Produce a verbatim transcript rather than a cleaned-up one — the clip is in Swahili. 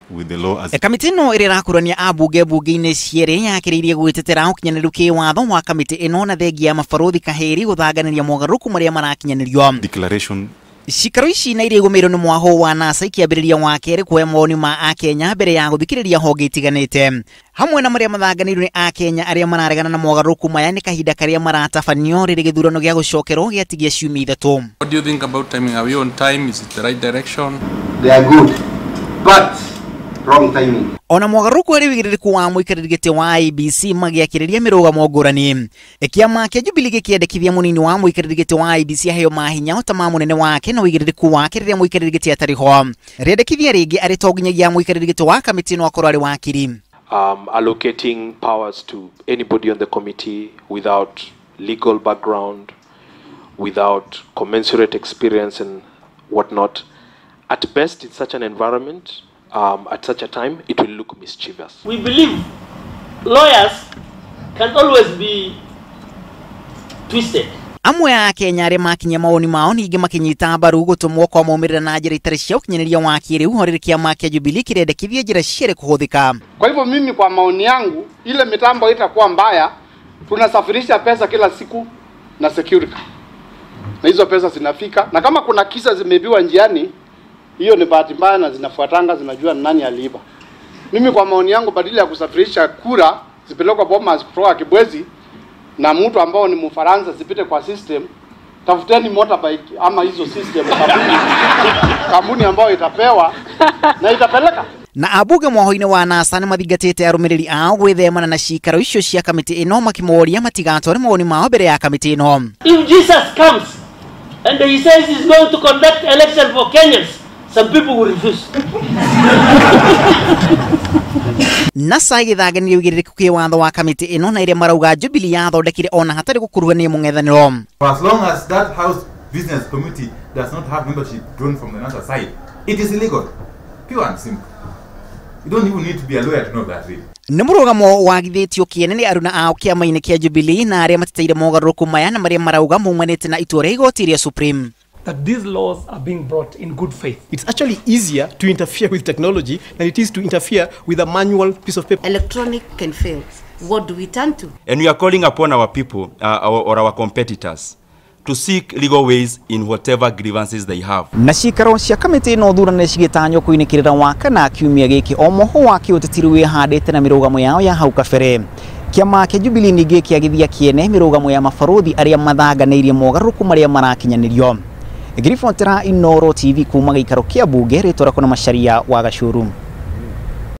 with the law as kamiti no irakurania abunge bunge-ini ciere yakiririe gwitetera ukinyaniru ki watho wa kamiti ino na thengia mabarothi kaheri guthanganiria mogaruku maria marakinyanirio declaration. Cikaro ici na irigumiro ni mwaho wa NASA ikiambiriria wa keri kwa moni ma a Kenya mbere ya guthikiriria honge itiganite hamwe na maria mathanganiru ni a Kenya aria mararegana na mogaruku maya ni kahinda karia maratabanio riri githurano gia gucokerwo giatigia ciumia ithatu. What do you think about timing? Are we on time? Is it the right direction? They are good, but wrong timing. Ona mogaruku ari wigiririku wa muikariri wa I B C magiakiriria mirugamo ngurani kiama kia Jubilee gikiendekithia munini wa muikariri wa I B C aheo mahinya otama munene wake na wigiririku wake riria muikariri atariho riendekithia ringi ari toginyagia muikariri wa kamiti no akorwo ari wakiri. Um, allocating powers to anybody on the committee without legal background, without commensurate experience and whatnot. At best, in such an environment, um, at such a time, it will look mischievous. We believe lawyers can always be twisted. Amwe ya Kenya ari makinya maoni mao ningi makinyita mbaru gutumwo kwa maumirira na njira itari cia ukinyaniria wa kiriu horire kiama kia Jubilee kirendekithia njira ciere kuhuthika. Kwa hivyo mimi kwa maoni yangu ile mitambo itakuwa mbaya, tunasafirisha pesa kila siku na security. Na hizo pesa zinafika na kama kuna kisa zimebiwa njiani, hiyo ni bahati mbaya na zinafuatanga zinajua nani aliiba. Mimi kwa maoni yangu badala ya kusafirisha kura zipelekwa Bomas kutoka Kibwezi na mtu ambao ni Mfaransa zipite kwa system, tafuteni motorbike ama hizo system kampuni kampuni ambayo itapewa na itapeleka. Na abuge mwaho-ini wa NASA ni mathingatite arumiriri ao gwithemana na cikaro icio cia kamiti ino makimoria matigatware mawoni mao mbere ya kamiti ino. If Jesus comes and he says he's going to conduct election for Kenyans, some people will refuse. NASA igithaganirie wigiririku ki watho wa kamiti ino na iria marauga Jubilee yathondekire ona hatari gukuruhania mung'ethaniro. For as long as that House Business Committee does not have membership drawn from the NASA side, it is illegal. Pure and simple. You don't even need to be a lawyer to know that, really. Ni murugamo wagithitio kiene ni aruna ao kiama-ini kia Jubilee na aria matiteire mogaruku maya na maria marauga mumanite na itua ria igoti ria Supreme. That these laws are being brought in good faith. It's actually easier to interfere with technology than it is to interfere with a manual piece of paper. Electronic can fail. What do we turn to? And we are calling upon our people uh, our, or our competitors to seek legal ways in whatever grievances they have. Na cikaro cia kamiti no thurane cigitanyo kuinikirira waka na kiumia giki o moho wa kiutetiru wihandite na mirugamo yao ya hau kabere. Kiama kia Jubilee ningi kiagithia kiene mirugamo ya mabarothi aria mathanganirie mogaruku maria marakinyanirio. Griffon Tera Inoro T V kuma gikaro kia bunge ritora kuna Macharia wa Gachuru.